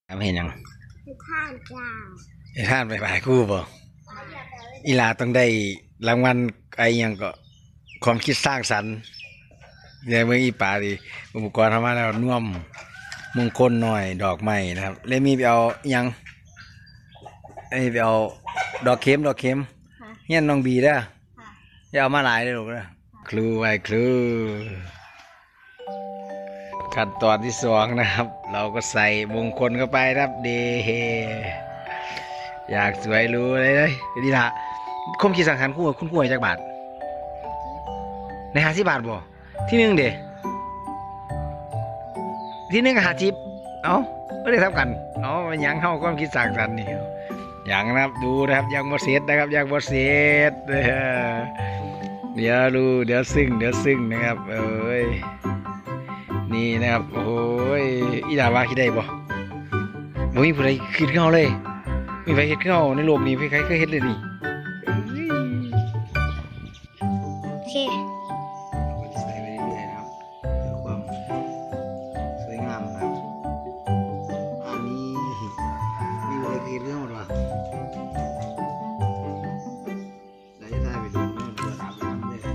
ทำเห็นยังท่านจ้าท่านไปบ่ายคู่บ่อีลาต้องได้รางวัลไอ้ยังก็ความคิดสร้างสรรค์ในเมืองอีป่าดิอุปกรณ์ทำมาแล้วน่วมมงคลหน่อยดอกไม้นะครับแล้วมีไปเอายังไอ้ไปเอาดอกเข็มเนี่ยน้องบีได้อย่าเอามาหลายเลยลูกนะครูไอ้ครูขั้นตอนที่2นะครับเราก็ใส่มงคลเข้าไปครับเดอยากสวยรู้เลยดีละคมคิดสังสรรค์คุณคู่ให้จักบาทใน50 บาทบ่ที่1เด้ที่1ก็50เอาไม่ได้ทับกันเอามันยังเข้าความคิดสังสรรค์นี่ยังนะครับดูนะครับยังบ่เสร็จนะครับยังบ่เสร็จเดี๋ยวรู้เดี๋ยวซึ้งนะครับเอ้ยนี่นะครับโอ้ยอีดาว่าคิดได้บ่มีผู้ใดคิดเข้าเลยมีใครคิดเข้าในโลกนี้ใครเคยเห็นเลยนี่โอเคใส่ไปเรื่อยๆนะครับเพื่อความสวยงามนะครับอันนี้มีอะไรคิดเข้าหรอได้ได้ไปดูนู่นเดี๋ยวถามไปทำเลย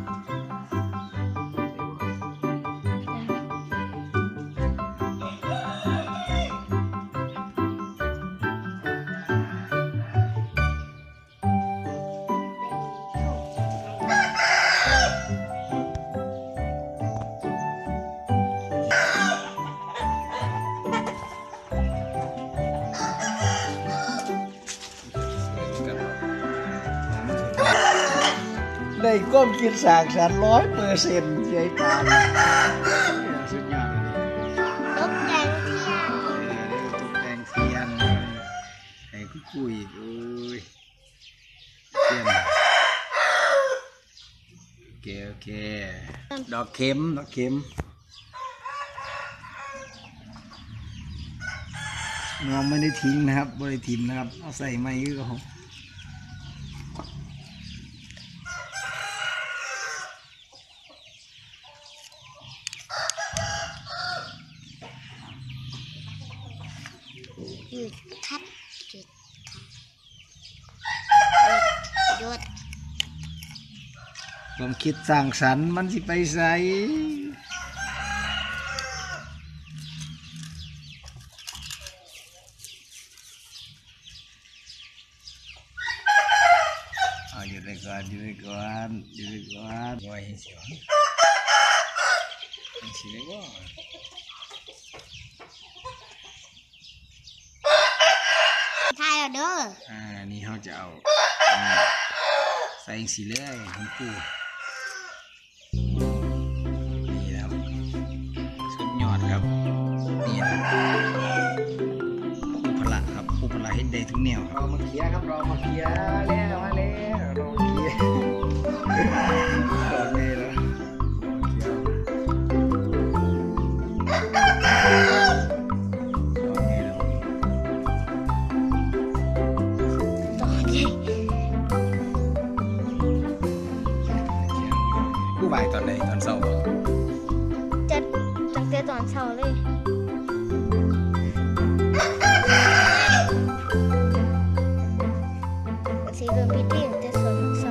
ได้ก้มกินสากสาร100%ใช่ปานสุดยอดตกแต่งเทียนตกแต่งเทียนให้คุยโอ้ยเทียนโอเคดอกเข็มน้องไม่ได้ทิ้งนะครับไม่ได้ทิ้งนะครับเอาใส่ไม้ก็พอหยุดครับหยุดความคิดสร้างสรรค์มันสิไปใส่หยุดไปก่อนโอ้ยเสียวสิได้บ่ทายเอาเด้อนี่เขาจะเอาใส่สีเลื่อยของกูนี่ครับสุดยอดครับนี่นะผู้พละครับผู้พละเห็นได้ทุกแนวเรามาเคียครับเรามาเคียแล้วมาแล้วเราเคียเราเนี่ยแล้วผู้บ่ายตอนไหนตอนเช้าจะตั้งแต่ตอนเช้าเลยสีเริ่มพิธีตั้งแต่เช้า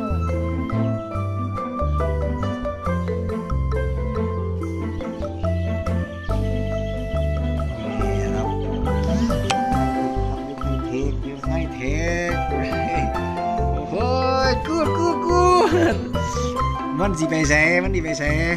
ให้เทคโอ้ยกูมันสิไปใส่อันนี้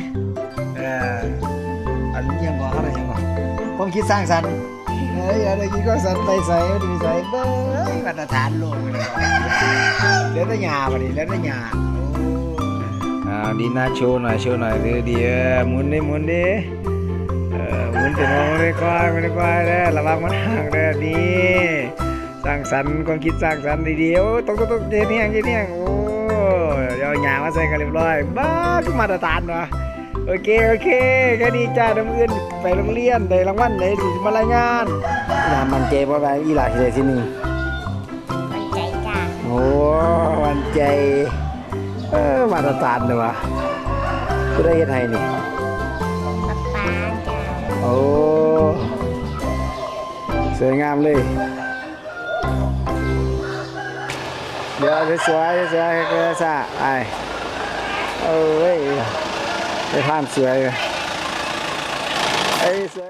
ยังบอกอะไรยังบอกผมคิดสร้างสรรค์อะไรคิดก็สรรไปใส่ดีไปใส่เบ้ยมาตรฐานโลกเลยเดี๋ยวได้หยาบดิแล้วได้หยาดีน่าโชว์หน่อยดีหมุนดิหมุนแต่มองไม่ค่อยเลยระวังมันห่างเลยนี่สร้างสรรค์ความคิดสร้างสรรค์ดีๆโอ้ต้องเจนี่ยโอ้เดี๋ยวหยามาใส่กันเรียบร้อยบ้าทุกมาตรฐานวะโอเคแค่นี้จ้าน้ำเงินไปโรงเรียนได้รางวัลได้มารายงานอีหลามันใจเพราะว่าอีหลาที่ไหนที่นี่มันใจจ้าโอ้มันใจมาตรฐานเลยวะก็ได้เฮ็ดให้นี่ป๊าจ้าโอ้สวยงามเลยเดี๋ยวสวยๆสวยๆก็ซะไอ้เอ้ยไปทานสวยไอ้สวย